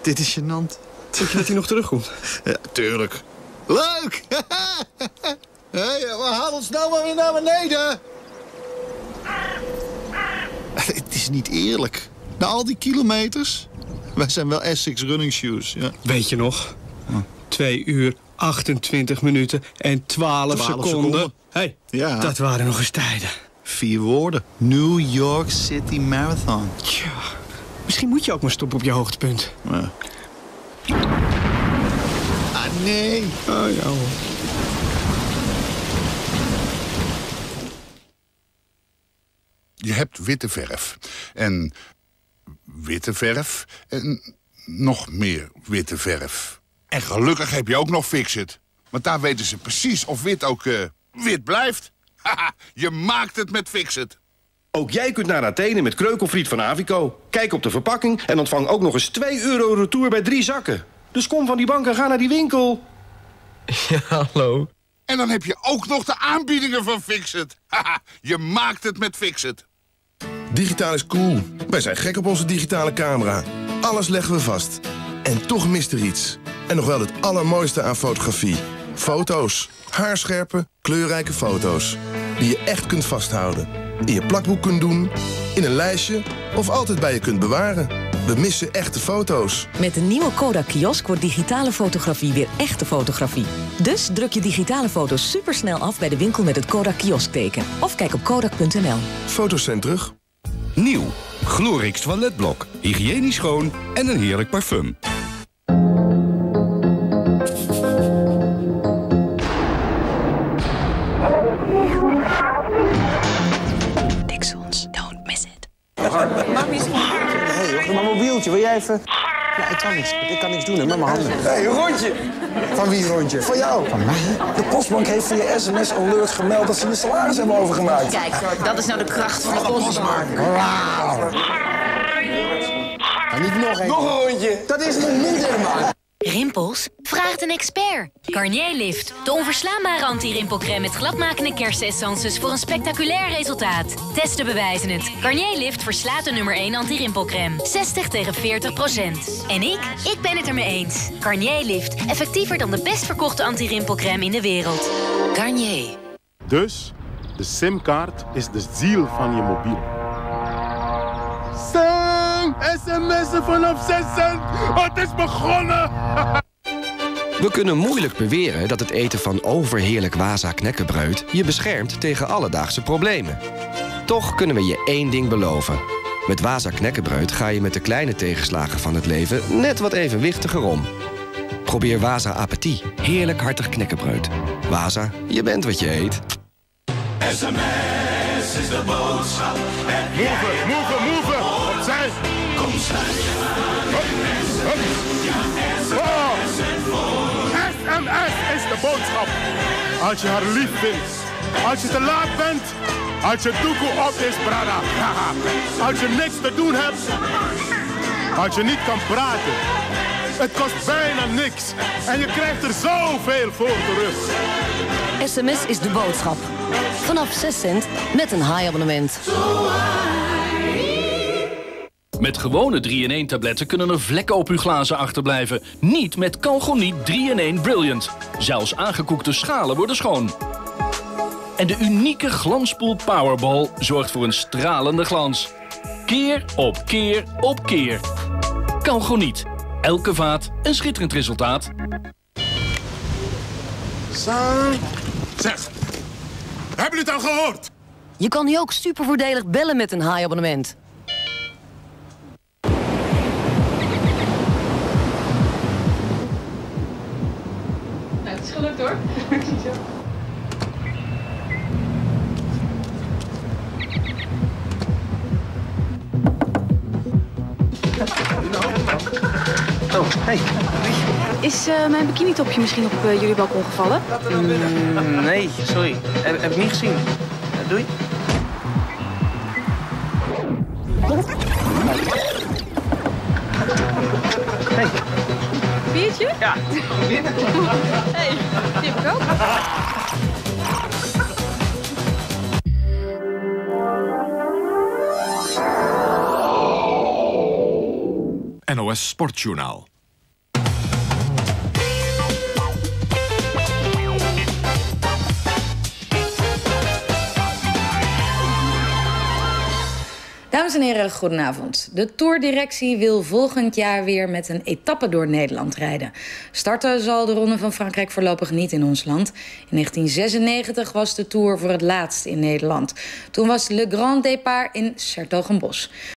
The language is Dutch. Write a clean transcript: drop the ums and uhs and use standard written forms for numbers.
Dit is gênant. Denk je dat hij nog terugkomt? Ja, tuurlijk. Leuk! Hey, we halen ons nou maar weer naar beneden. Het is niet eerlijk. Na al die kilometers. Wij zijn wel Essex running shoes, ja. Weet je nog? 2 uur, 28 minuten en 12 seconden. Hey, ja. Dat waren nog eens tijden. 4 woorden. New York City Marathon. Tja, misschien moet je ook maar stoppen op je hoogtepunt. Ja. Ah, nee. Oh, ja hoor. Je hebt witte verf. En witte verf. En nog meer witte verf. En gelukkig heb je ook nog Fix-It. Want daar weten ze precies of wit ook wit blijft. Haha, je maakt het met Fix-It. Ook jij kunt naar Athene met kreukelfriet van Avico. Kijk op de verpakking en ontvang ook nog eens €2 retour bij 3 zakken. Dus kom van die bank en ga naar die winkel. Ja, hallo. En dan heb je ook nog de aanbiedingen van Fix-It. Haha, je maakt het met Fix-It. Digitaal is cool. Wij zijn gek op onze digitale camera. Alles leggen we vast. En toch mist er iets. En nog wel het allermooiste aan fotografie. Foto's. Haarscherpe, kleurrijke foto's. Die je echt kunt vasthouden. In je plakboek kunt doen. In een lijstje. Of altijd bij je kunt bewaren. We missen echte foto's. Met de nieuwe Kodak Kiosk wordt digitale fotografie weer echte fotografie. Dus druk je digitale foto's supersnel af bij de winkel met het Kodak Kioskteken. Of kijk op kodak.nl. Foto's zijn terug. Nieuw. Glorix toiletblok. Hygiënisch schoon en een heerlijk parfum. Dixons, don't miss it. Hé, mijn mobieltje, wil jij even... Ja, ik kan niks doen, hè, met mijn handen. Hé, een rondje. Van wie een rondje? Van jou. Van mij? De Postbank heeft via SMS-alert gemeld dat ze je salaris hebben overgemaakt. Kijk, dat is nou de kracht van de Postbank. Wauw. En niet nog een. Nog een rondje. Dat is nog niet helemaal. Rimpels? Vraag een expert. Garnier Lift, de onverslaanbare anti-rimpelcrème met gladmakende kerstessences voor een spectaculair resultaat. Testen bewijzen het. Garnier Lift verslaat de nummer 1 anti-rimpelcrème. 60 tegen 40%. En ik ben het ermee eens. Garnier Lift, effectiever dan de best verkochte anti-rimpelcrème in de wereld. Garnier. Dus, de simkaart is de ziel van je mobiel. SMS'en vanaf 6 cent. Het is begonnen. We kunnen moeilijk beweren dat het eten van overheerlijk Wasa knekkenbreud je beschermt tegen alledaagse problemen. Toch kunnen we je één ding beloven. Met Wasa knekkenbreud ga je met de kleine tegenslagen van het leven net wat evenwichtiger om. Probeer Wasa Appetit. Heerlijk hartig knekkenbreud. Wasa, je bent wat je eet. SMS is de boodschap. Move. Opzij. Kom sluit je aan. SMS is de boodschap. Als je haar lief vindt. Als je te laat bent. Als je doekoe op is, brada. Als je niks te doen hebt. Als je niet kan praten. Het kost bijna niks. En je krijgt er zoveel voor terug. SMS is de boodschap. Vanaf 6 cent met een haai-abonnement. Met gewone 3-in-1-tabletten kunnen er vlekken op uw glazen achterblijven. Niet met Calgoniet 3-in-1 Brilliant. Zelfs aangekoekte schalen worden schoon. En de unieke glanspoel Powerball zorgt voor een stralende glans. Keer op keer op keer. Calgoniet. Elke vaat een schitterend resultaat. Zeg, hebben jullie het al gehoord? Je kan nu ook supervoordelig bellen met een haai-abonnement. Nou, het is gelukt hoor. Oh, hey. Is mijn bikinitopje misschien op jullie balkon gevallen? Nee, sorry. Heb ik niet gezien. Doei. Hey. Biertje? Ja. Hey, die heb ik ook. NOS Sportjournaal. Dames en heren, goedenavond. De Tourdirectie wil volgend jaar weer met een etappe door Nederland rijden. Starten zal de Ronde van Frankrijk voorlopig niet in ons land. In 1996 was de Tour voor het laatst in Nederland. Toen was Le Grand Départ in 's Hertogenbosch.